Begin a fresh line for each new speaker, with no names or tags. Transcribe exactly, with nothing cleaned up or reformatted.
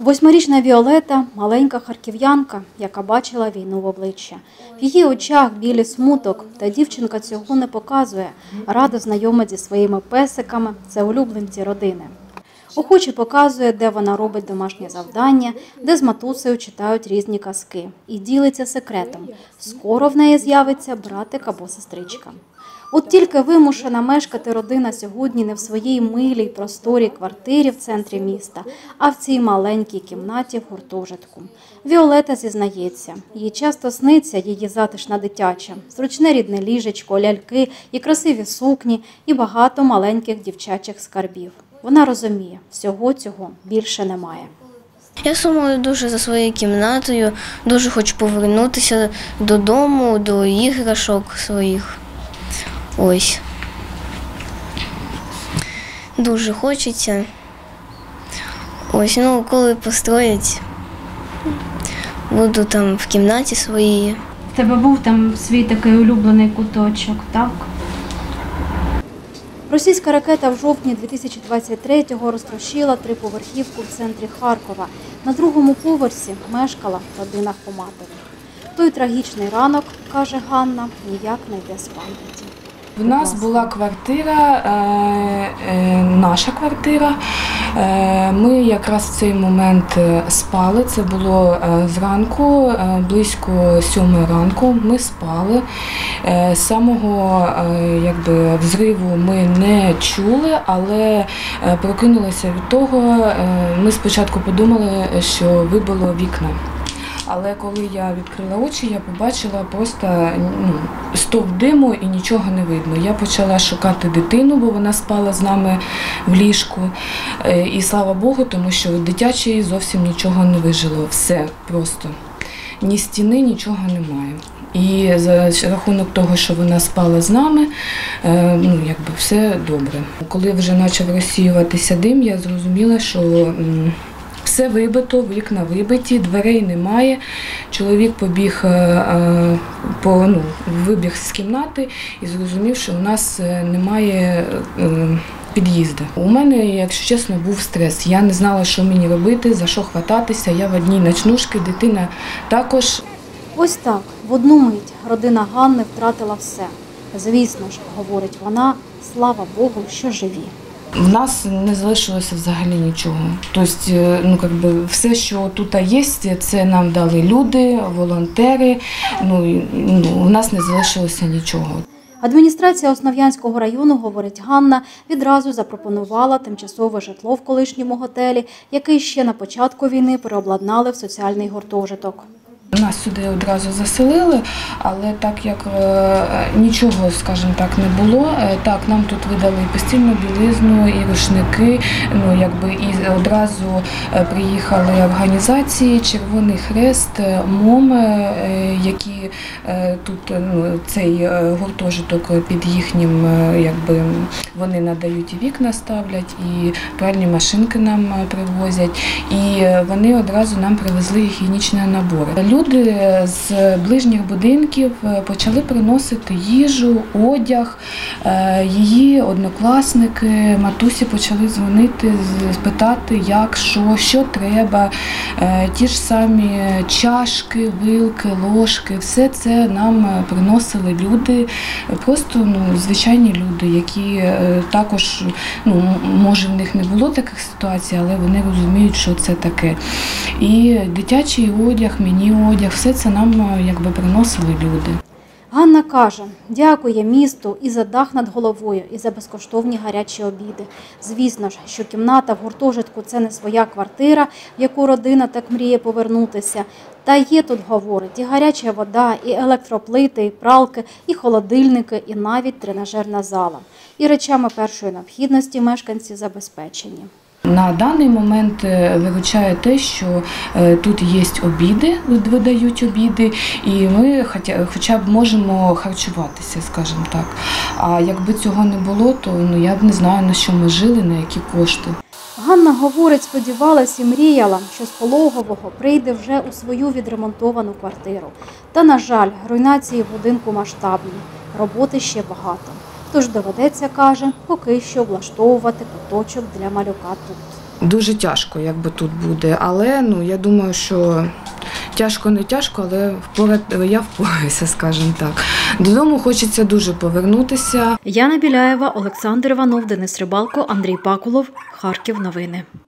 Восьмирічна Віолета – маленька харків'янка, яка бачила війну в обличчя. В її очах білий смуток, та дівчинка цього не показує. Рада знайома зі своїми песиками – це улюбленці родини. Охоче показує, де вона робить домашнє завдання, де з матусею читають різні казки. І ділиться секретом – скоро в неї з'явиться братик або сестричка. От тільки вимушена мешкати родина сьогодні не в своїй милій, просторій квартирі в центрі міста, а в цій маленькій кімнаті в гуртожитку. Віолета зізнається, їй часто сниться її затишна дитяча, зручне рідне ліжечко, ляльки і красиві сукні, і багато маленьких дівчачих скарбів. Вона розуміє, всього цього більше немає.
Я сумую дуже за своєю кімнатою, дуже хочу повернутися додому, до іграшок своїх. Ось. Дуже хочеться. Ось, ну, коли построять, буду там в кімнаті своїй.
В тебе був там свій такий улюблений куточок, так?
Російська ракета в жовтні дві тисячі двадцять третього розтрощила триповерхівку в центрі Харкова. На другому поверсі мешкала родина Хоматових. Той трагічний ранок, каже Ганна, ніяк не йде з пам'яті.
В нас була квартира, е, е, наша квартира. Е, ми якраз в цей момент спали. Це було е, зранку, е, близько сьомої ранку. Ми спали. Е, самого е, якби, взриву ми не чули, але е, прокинулися від того. Е, ми спочатку подумали, що вибило вікна. Але коли я відкрила очі, я побачила просто ну, стовп диму і нічого не видно. Я почала шукати дитину, бо вона спала з нами в ліжку. І слава Богу, тому що дитячої зовсім нічого не вижило. Все просто. Ні стіни, нічого немає. І за рахунок того, що вона спала з нами, ну, якби все добре. Коли вже почав розсіюватися дим, я зрозуміла, що все вибито, вікна вибиті, дверей немає. Чоловік побіг, по, ну, вибіг з кімнати і зрозумів, що у нас немає під'їзду. У мене, якщо чесно, був стрес. Я не знала, що мені робити, за що хвататися. Я в одній ночнушці, дитина також.
Ось так, в одну мить родина Ганни втратила все. Звісно ж, говорить вона, слава Богу, що живі.
В нас не залишилося взагалі нічого. Тобто, ну, якби, все, що тут є, це нам дали люди, волонтери. Ну, ну, у нас не залишилося нічого.
Адміністрація Основ'янського району, говорить Ганна, відразу запропонувала тимчасове житло в колишньому готелі, який ще на початку війни переобладнали в соціальний гуртожиток.
Нас сюди одразу заселили, але так як е, нічого, скажімо так, не було, е, так, нам тут видали і постільну білизну, і рушники, ну, якби, і одразу е, приїхали організації, Червоний Хрест, МОМ, е, які е, тут, ну, цей гуртожиток під їхнім, е, якби, вони надають і вікна ставлять, і пральні машинки нам привозять, і вони одразу нам привезли гігієнічні набори. Люди з ближніх будинків почали приносити їжу, одяг. Її однокласники, матусі почали дзвонити, питати, як, що, що треба. Ті ж самі чашки, вилки, ложки, все це нам приносили люди, просто, ну, звичайні люди, які також, ну, може в них не було таких ситуацій, але вони розуміють, що це таке. І дитячий одяг, міні-одяг, все це нам, якби, приносили люди.
Ганна каже, дякує місту і за дах над головою, і за безкоштовні гарячі обіди. Звісно ж, що кімната в гуртожитку – це не своя квартира, в яку родина так мріє повернутися. Та є тут, говорить, і гаряча вода, і електроплити, і пралки, і холодильники, і навіть тренажерна зала. І речами першої необхідності мешканці забезпечені.
На даний момент виручає те, що тут є обіди, видають обіди, і ми хоча б можемо харчуватися, скажімо так. А якби цього не було, то, ну, я б не знаю, на що ми жили, на які кошти.
Ганна, говорить, сподівалася і мріяла, що з пологового прийде вже у свою відремонтовану квартиру. Та, на жаль, руйнації будинку масштабні, роботи ще багато. Тож доведеться, каже, поки що влаштовувати куточок для малюка тут.
дуже тяжко, якби тут буде. Але ну, я думаю, що тяжко не тяжко, але впорад, я впораюся, скажімо так. Додому хочеться дуже повернутися.
Яна Біляєва, Олександр Іванов, Денис Рибалко, Андрій Пакулов. Харків новини.